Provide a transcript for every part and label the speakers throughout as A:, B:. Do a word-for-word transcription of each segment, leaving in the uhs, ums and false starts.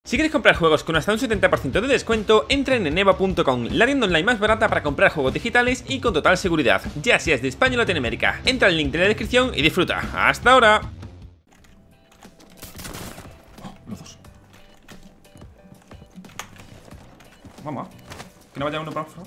A: Si queréis comprar juegos con hasta un setenta por ciento de descuento, entren en Eva punto com, la tienda online más barata para comprar juegos digitales y con total seguridad, ya seas de España o Latinoamérica. Entra al link de la descripción y disfruta. ¡Hasta ahora!
B: Oh, los dos. Vamos, que no vaya uno para otro.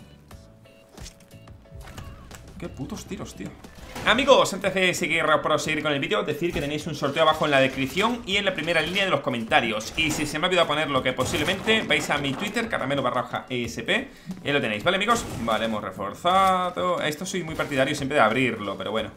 B: Qué putos tiros, tío. Amigos, antes de seguir proseguir con el vídeo, decir que tenéis un sorteo abajo en la descripción y en la primera línea de los comentarios. Y si se me ha olvidado ponerlo, que posiblemente, vais a mi Twitter, caramelo barra E S P, y ahí lo tenéis, ¿vale, amigos? Vale, hemos reforzado. Esto soy muy partidario siempre de abrirlo, pero bueno.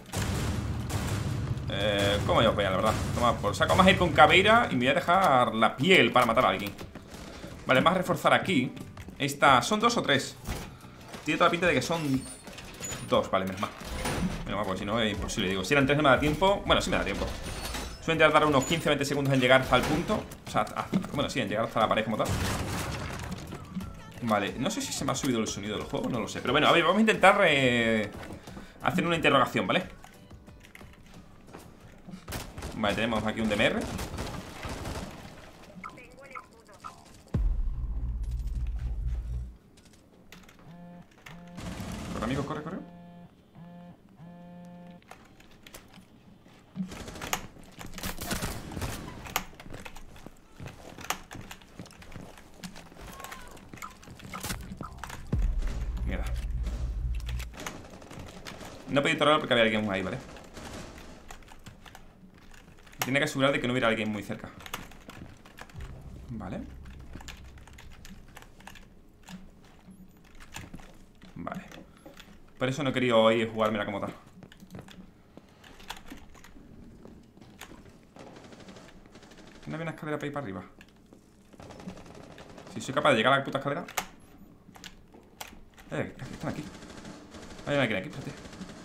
B: Eh, ¿Cómo yo os voy a, la verdad? Toma por saco. Vamos a ir con Caveira y me voy a dejar la piel para matar a alguien. Vale, vamos a reforzar aquí. Esta, ¿son dos o tres? Tiene toda la pinta de que son dos, vale, menos mal. Menos mal, porque si no es imposible, digo. Si eran tres no me da tiempo. Bueno, sí me da tiempo. Suelen tardar unos quince a veinte segundos en llegar hasta el punto. O sea, hasta, bueno, sí, en llegar hasta la pared como tal. Vale, no sé si se me ha subido el sonido del juego, no lo sé. Pero bueno, a ver, vamos a intentar eh, hacer una interrogación, ¿vale? Vale, tenemos aquí un D M R. Corre, amigo, corre, corre. Mierda. No podía interrogar porque había alguien ahí, ¿vale? Tiene que asegurar de que no hubiera alguien muy cerca. Vale. Vale. Por eso no he querido ir a jugármela como tal. ¿No había una escalera para ir para arriba? Si soy capaz de llegar a la puta escalera. Eh, están aquí. Hay alguien aquí, espérate.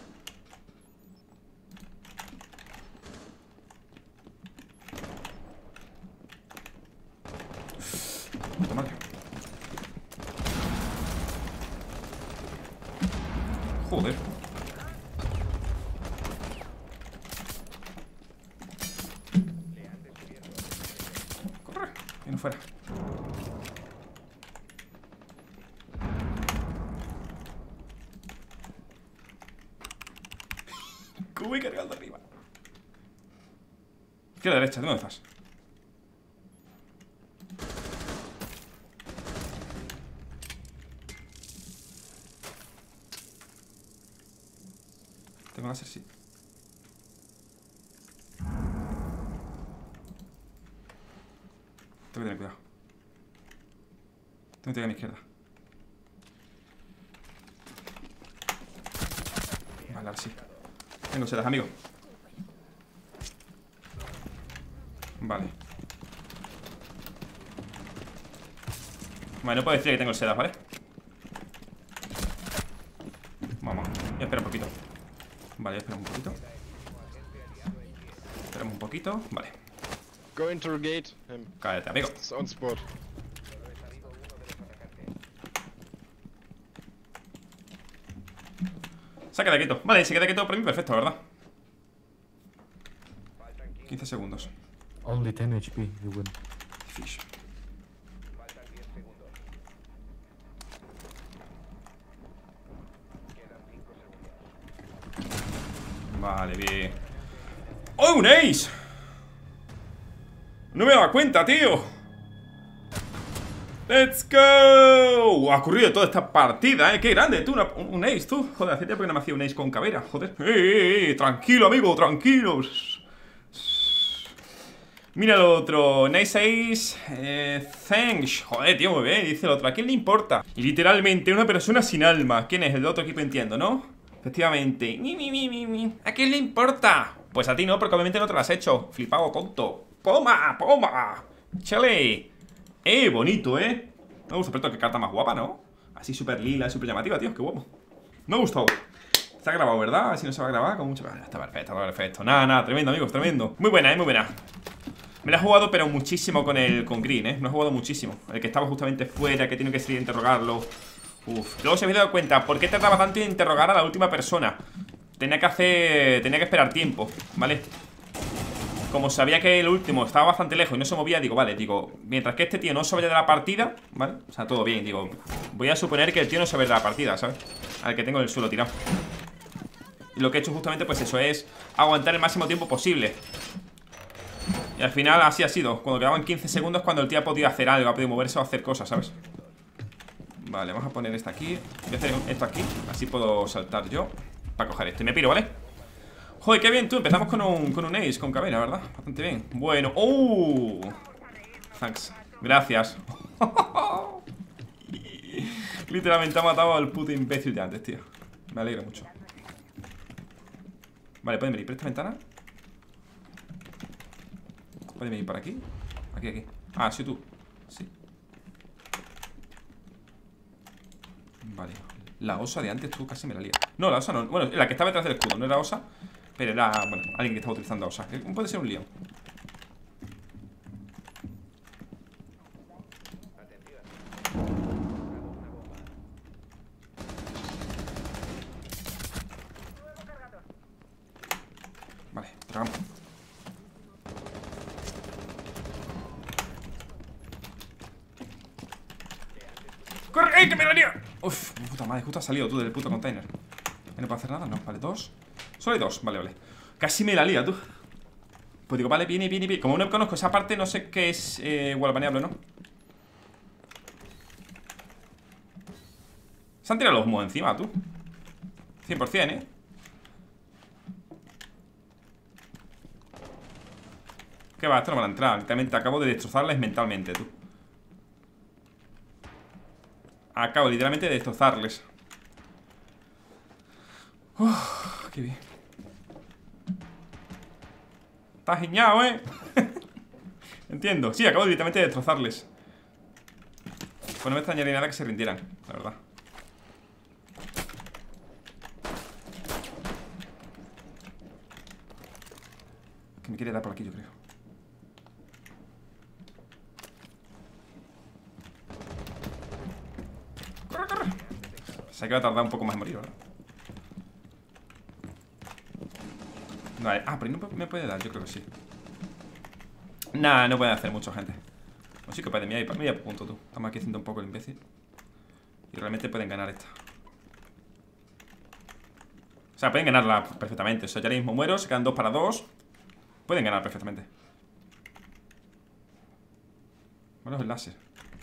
B: Puta madre. Joder. Corre, y no fuera. ¿Cómo voy cargando arriba? Izquierda, derecha, ¿de dónde estás? Tengo láser, sí. Tengo que tener cuidado. Tengo que tener a mi izquierda. Vale, ahora sí. Tengo sedas, amigo. Vale. Vale, no puedo decir que tengo sedas, ¿vale? Vamos, voy a esperar un poquito. Vale, espera un poquito. Esperamos un poquito, vale.
C: Go interrogate him.
B: Cállate, amigo.
C: It's on spot.
B: Se ha quedado quieto. Vale, se queda quieto por mí, perfecto, ¿verdad? quince segundos.
D: Only ten H P, you win.
B: Fish. Vale, bien. ¡Oh, un ace! No me daba cuenta, tío. ¡Let's go! Ha ocurrido toda esta partida, ¿eh? ¡Qué grande! Tú, una, un ace, tú. Joder, hace tiempo que no me hacía un ace con Caveira. Joder. ¡Eh, eh, eh! Tranquilo, amigo, tranquilo. Mira el otro. Nice ace. Eh, thanks. Joder, tío, muy bien. Dice el otro. ¿A quién le importa? Y literalmente, una persona sin alma. ¿Quién es? El de otro equipo, entiendo, ¿no? Efectivamente. Mi, mi, mi, mi, mi. ¿A quién le importa? Pues a ti no, porque obviamente no te lo has hecho. Flipado, tonto. ¡Poma! ¡Poma! ¡Chale! Eh, bonito, ¿eh? Me gusta, pero qué carta más guapa, ¿no? Así súper lila, súper llamativa, tío, qué guapo. Me ha gustado. Está grabado, ¿verdad? Si no se va a grabar, con mucho... Está perfecto, está perfecto. Nada, nada, tremendo, amigos, tremendo. Muy buena, ¿eh? Muy buena. Me la he jugado, pero muchísimo con el con Green, ¿eh? Me he jugado muchísimo. El que estaba justamente fuera, que tiene que salir a interrogarlo. Uf. Luego se me ha dado cuenta, ¿por qué tardaba tanto en interrogar a la última persona? Tenía que hacer... Tenía que esperar tiempo, ¿vale? como sabía que el último estaba bastante lejos y no se movía, digo, vale, digo, mientras que este tío no se vaya de la partida, ¿vale? O sea, todo bien, digo, voy a suponer que el tío no se va de la partida, ¿sabes? Al que tengo en el suelo tirado. Y lo que he hecho justamente, pues eso, es aguantar el máximo tiempo posible. Y al final así ha sido. Cuando quedaban quince segundos, cuando el tío ha podido hacer algo, ha podido moverse o hacer cosas, ¿sabes? Vale, vamos a poner esta aquí. Voy a hacer esto aquí, así puedo saltar yo para coger esto y me piro, ¿vale? Joder, qué bien, tú, empezamos con un, con un ace, con cabena, ¿verdad? Bastante bien. Bueno, ¡oh! Thanks, gracias. Literalmente ha matado al puto imbécil de antes, tío. Me alegra mucho. Vale, pueden venir por esta ventana. Pueden venir por aquí. Aquí, aquí. Ah, sí, tú. Sí. Vale. La osa de antes, tú casi me la lía. No, la osa no. Bueno, la que estaba detrás del escudo no era osa, pero era, bueno, alguien que estaba utilizando osa. Puede ser un lío. Vale, tragamos. ¡Corre! ¡Eh, que me la lía! Uf, puta madre, justo has salido tú del puto container. ¿No puedo hacer nada? No, vale, dos. Solo hay dos, vale, vale. Casi me la lía, tú. Pues digo, vale, viene, viene, viene. Como no conozco esa parte, no sé qué es eh, wallbaneable, ¿no? Se han tirado los humos encima, tú. cien por cien, ¿eh? ¿Qué va? Esto no van a entrar. Literalmente acabo de destrozarles mentalmente, tú. Acabo literalmente de destrozarles. Uf, qué bien. Estás giñado, ¿eh? Entiendo. Sí, acabo directamente de destrozarles. Pues no me extrañaría nada que se rindieran, la verdad. Que me quiere dar por aquí, yo creo. ¡Corre, corre! Sé que va a tardar un poco más en morir, ¿verdad? Vale, ah, pero no me puede dar, yo creo que sí. Nah, no puede hacer mucho, gente. O sí que puede, mira, mira, punto tú. Estamos aquí haciendo un poco el imbécil. Y realmente pueden ganar esta. O sea, pueden ganarla perfectamente. O sea, ya ahora mismo muero, se quedan dos para dos. Pueden ganar perfectamente. Bueno, es el láser.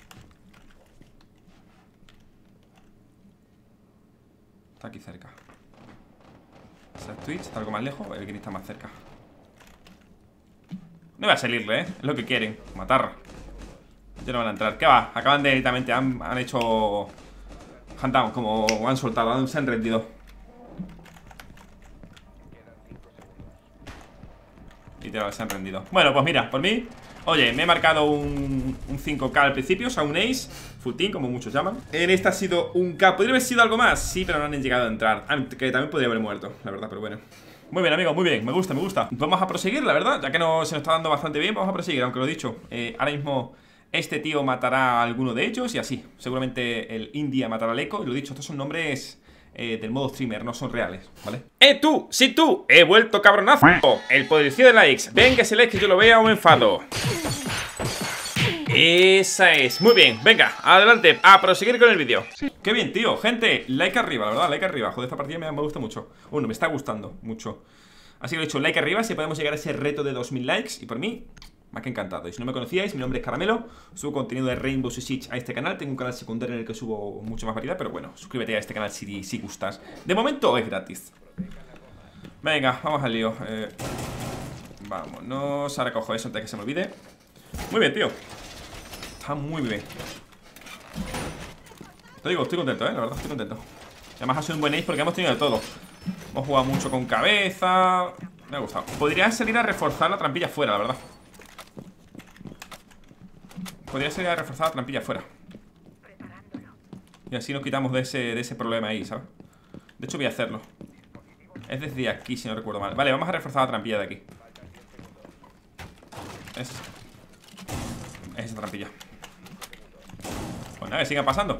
B: Está aquí cerca. Ese es Twitch, está algo más lejos. El que está más cerca. No voy a salirle, ¿eh? Es lo que quieren, matar. Ya no van a entrar. ¿Qué va? Acaban de directamente, han, han hecho handdown, como han soltado, han, se han rendido. Literal, se han rendido. Bueno, pues mira, por mí, oye, me he marcado un, un cinco K al principio, o sea, un ace, full team, como muchos llaman. En esta ha sido un K. ¿Podría haber sido algo más? Sí, pero no han llegado a entrar. Que también podría haber muerto, la verdad, pero bueno. Muy bien, amigos, muy bien, me gusta, me gusta. Vamos a proseguir, la verdad, ya que no, se nos está dando bastante bien. Vamos a proseguir, aunque lo he dicho, eh, ahora mismo este tío matará a alguno de ellos y así. Seguramente el India matará al Echo. Y lo he dicho, estos son nombres eh, del modo streamer, no son reales, ¿vale? ¡Eh, tú! ¡Sí, tú! ¡He vuelto, cabronazo! El poderío de likes. Ven que ese like que yo lo vea o me enfado. Esa es, muy bien, venga, adelante, a proseguir con el vídeo. Qué bien, tío, gente, like arriba, la verdad, like arriba. Joder, esta partida me, me gusta mucho. Bueno, me está gustando mucho. Así que lo he dicho, like arriba si podemos llegar a ese reto de dos mil likes. Y por mí, más que encantado. Y si no me conocíais, mi nombre es Caramelo. Subo contenido de Rainbow Six Siege a este canal. Tengo un canal secundario en el que subo mucho más variedad. Pero bueno, suscríbete a este canal si, si gustas. De momento es gratis. Venga, vamos al lío. eh, Vámonos, ahora cojo eso antes de que se me olvide. Muy bien, tío. Está muy bien. Te digo, estoy contento, eh, la verdad, estoy contento. Además ha sido un buen ace porque hemos tenido de todo. Hemos jugado mucho con cabeza. Me ha gustado. Podría salir a reforzar la trampilla fuera, la verdad. Podría salir a reforzar la trampilla fuera. Y así nos quitamos de ese, de ese problema ahí, ¿sabes? De hecho voy a hacerlo. Es desde aquí, si no recuerdo mal. Vale, vamos a reforzar la trampilla de aquí. Es, es esa trampilla. Pues nada, que siga pasando.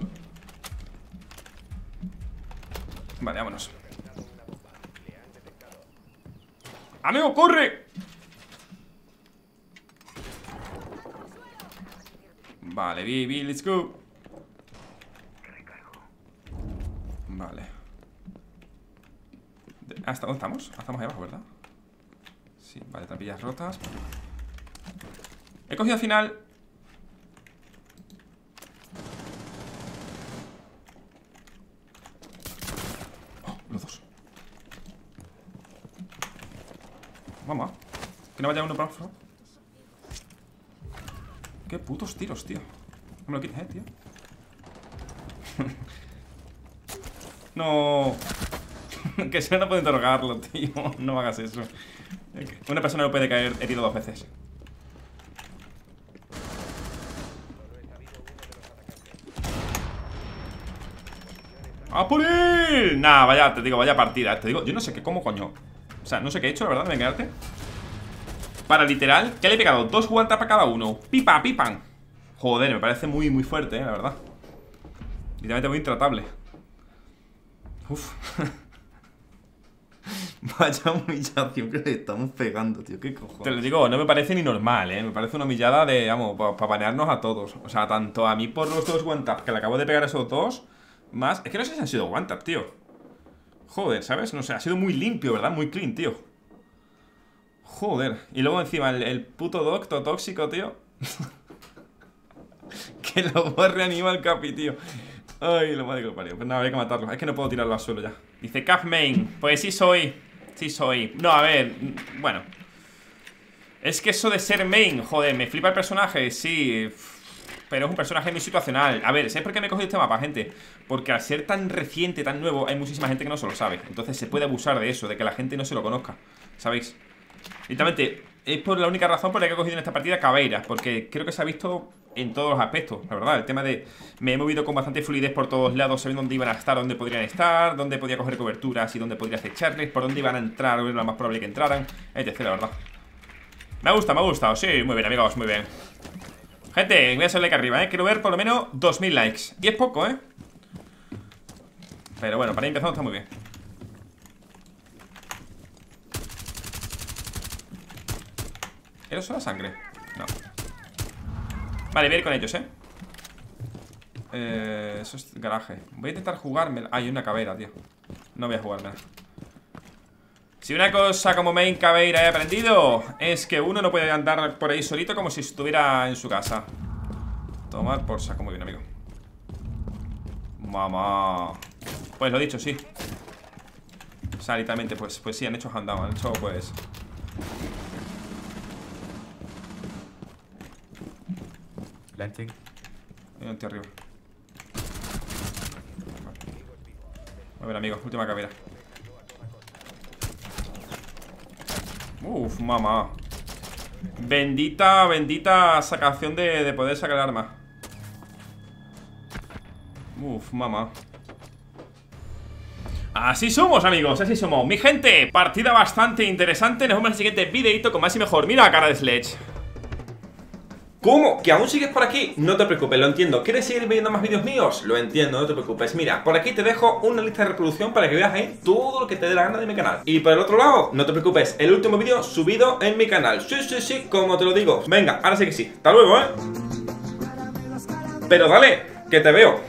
B: Vale, vámonos. ¡Amigo, corre! Vale, Bibi, let's go. Vale. ¿Hasta dónde estamos? Estamos ahí abajo, ¿verdad? Sí, vale, trampillas rotas. He cogido al final. Oh, los dos. Vamos. Que no vaya uno para abajo. Qué putos tiros, tío. No me lo quites, eh, tío. No. Que se no puede interrogarlo, tío. No hagas eso. Una persona no puede caer herido dos veces. ¡A por él! Nah, vaya, te digo, vaya partida. Te digo, yo no sé qué, cómo coño. O sea, no sé qué he hecho, la verdad, de engañarte. Para literal, que le he pegado dos guantas para cada uno. Pipa, pipan. Joder, me parece muy, muy fuerte, eh, la verdad. Literalmente muy intratable. Uf. Vaya humillación que le estamos pegando, tío. ¿Qué cojones? Te lo digo, no me parece ni normal, eh. Me parece una humillada de, vamos, para pa banearnos a todos. O sea, tanto a mí por los dos one-tap que le acabo de pegar a esos dos. Más, es que no sé si han sido one-tap, tío. Joder, ¿sabes? No sé, ha sido muy limpio, ¿verdad? Muy clean, tío. Joder. Y luego encima el, el puto docto tóxico, tío. Que lo va a reanimar el Capi, tío. Ay, lo madre que lo parió. Pues nada, habría que matarlo. Es que no puedo tirarlo al suelo ya. Dice Caf Main. Pues sí soy. Sí soy. No, a ver. Bueno. Es que eso de ser main, joder, me flipa el personaje, sí. Pero es un personaje muy situacional. A ver, ¿sabes por qué me he cogido este mapa, gente? Porque al ser tan reciente, tan nuevo, hay muchísima gente que no se lo sabe. Entonces se puede abusar de eso, de que la gente no se lo conozca. ¿Sabéis? Literalmente, es por la única razón por la que he cogido en esta partida Caveira. Porque creo que se ha visto en todos los aspectos, la verdad. El tema de me he movido con bastante fluidez por todos lados, sabiendo dónde iban a estar, dónde podrían estar, dónde podía coger coberturas y dónde podría acecharles, por dónde iban a entrar, o era lo más probable que entraran, etcétera, la verdad. Me gusta, me ha gustado, sí, muy bien, amigos, muy bien. Gente, voy a hacer like arriba, eh. Quiero ver por lo menos dos mil likes. Y es poco, eh. Pero bueno, para ir empezando está muy bien. ¿Era solo sangre? No. Vale, voy a ir con ellos, eh. Eh, eso es garaje. Voy a intentar jugármela. Ah, hay una caveira, tío. No voy a jugármela. Si una cosa como main caveira he aprendido, es que uno no puede andar por ahí solito como si estuviera en su casa. Tomar por saco, muy bien, amigo. Mamá. Pues lo dicho, sí. O sea, literalmente, pues, pues sí, han hecho handdown. Han hecho, pues...
D: Planting.
B: Hay un tío arriba. Muy bien, amigo, última caveira. Uf, mamá. Bendita, bendita sacación de, de poder sacar el arma. Uf, mamá. Así somos, amigos, así somos. Mi gente, partida bastante interesante. Nos vemos en el siguiente videito con más y mejor. Mira la cara de Sledge. ¿Cómo? ¿Que aún sigues por aquí? No te preocupes, lo entiendo. ¿Quieres seguir viendo más vídeos míos? Lo entiendo, no te preocupes. Mira, por aquí te dejo una lista de reproducción para que veas ahí todo lo que te dé la gana de mi canal. Y por el otro lado, no te preocupes, el último vídeo subido en mi canal. Sí, sí, sí, como te lo digo. Venga, ahora sí que sí. Hasta luego, ¿eh? Pero dale, que te veo.